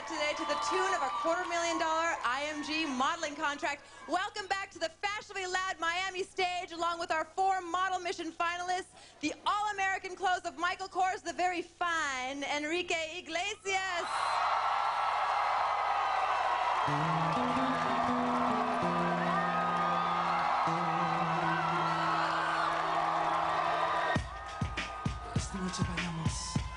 out today to the tune of a $250,000 IMG modeling contract. Welcome back to the Fashionably Loud Miami stage, along with our 4 model mission finalists, the all-American clothes of Michael Kors, the very fine Enrique Iglesias. Esta noche bailamos.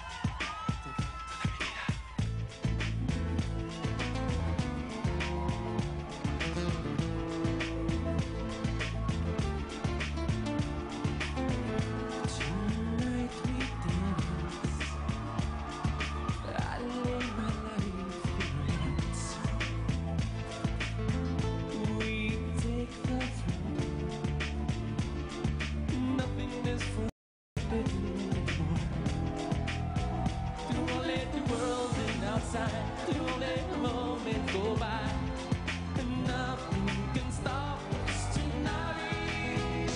Don't let the moment go by, and nothing can stop us tonight.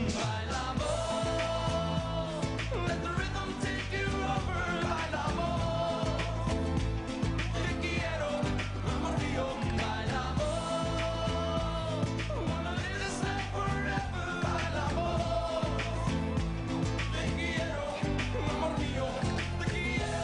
Bailamos, let the rhythm take you over. Bailamos, te quiero, amor mío. Bailamos, wanna live this life forever. Bailamos, te quiero, amor mío. Te quiero.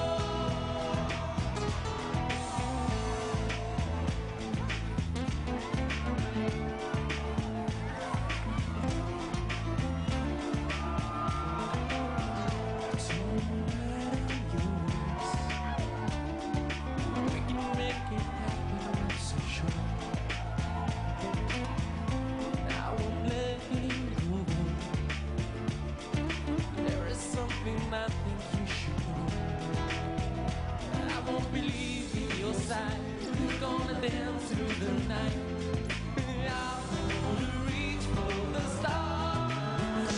I think you should know. I won't be leaving your side. We're gonna dance through the night. I wanna reach for the stars.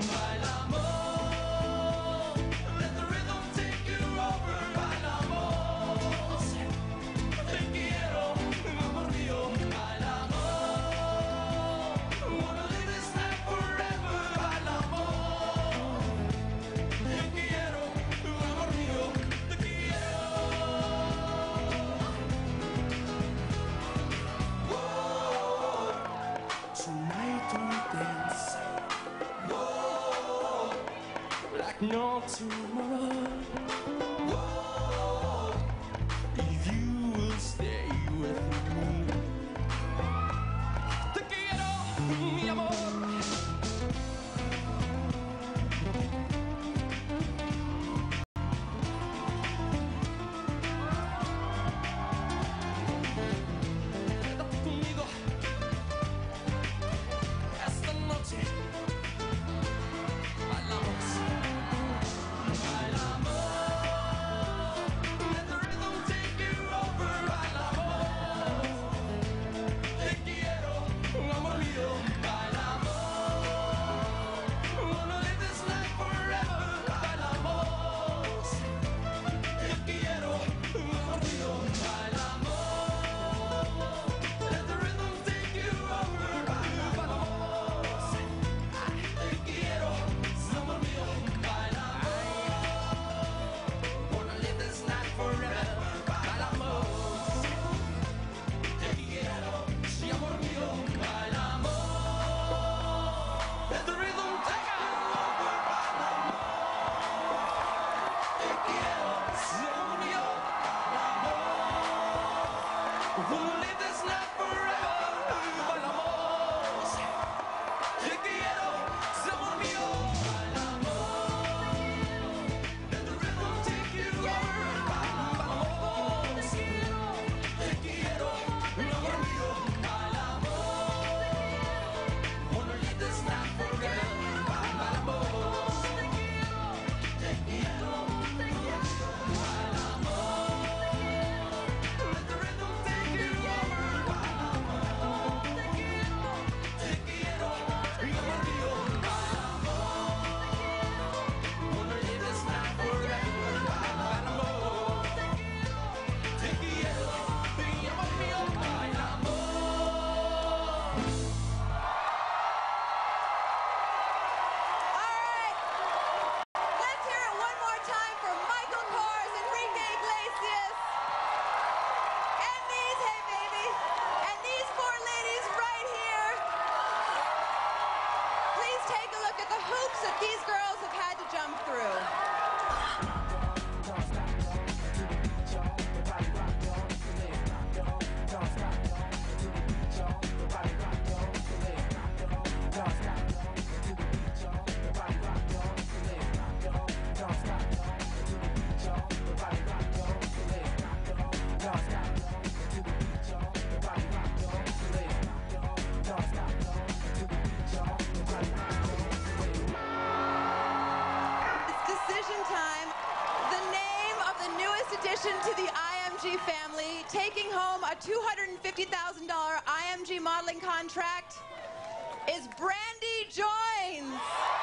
Bailamos, let the rhythm take you over. Bailamos, te quiero, amor mío. Bailamos, wanna live this life forever. Bailamos. No tomorrow. Whoa, if you will stay with me. Te quiero, mi amor. Quédate conmigo esta noche. Bailamos. Bailamos. the hoops that these girls have had to jump through. To the IMG family, taking home a $250,000 IMG modeling contract is Brandy Joins.